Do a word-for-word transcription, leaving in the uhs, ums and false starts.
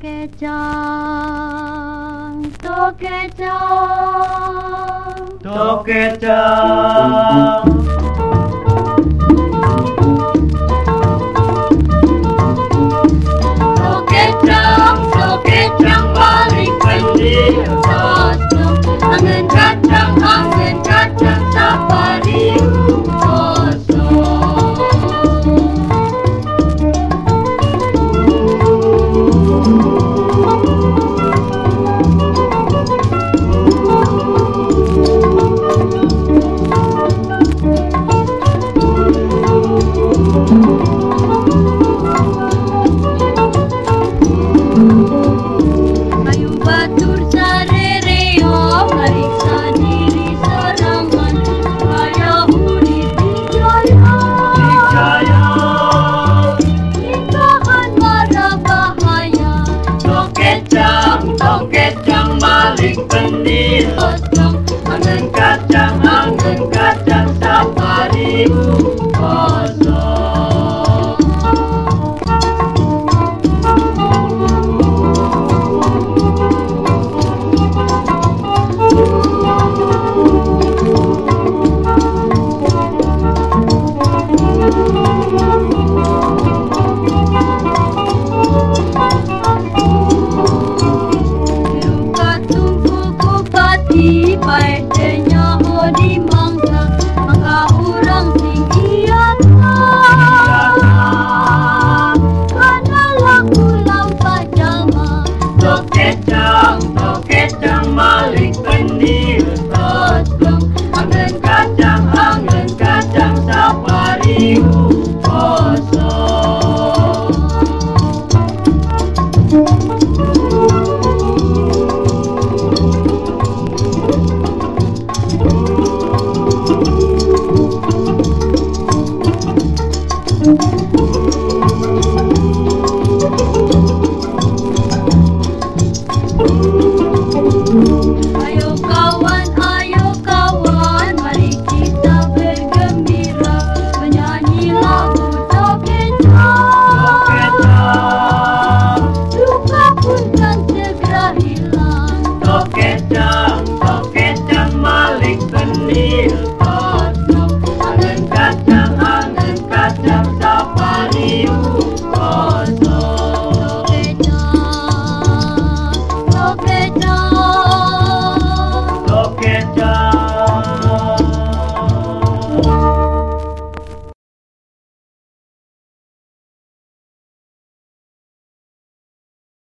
Tokecang, tokecang, Tokecang. Tokecang, tokecang balik pendir kosong. Angin kacang, angin kacang sapariu kosong. Kayu batur sarereo ngariksa diri serangan kaya huni dijaya Dijaya. nikahan marah bahaya Tokecang, tokecang balik pendir kosong angin kacang, angin kacang sapariu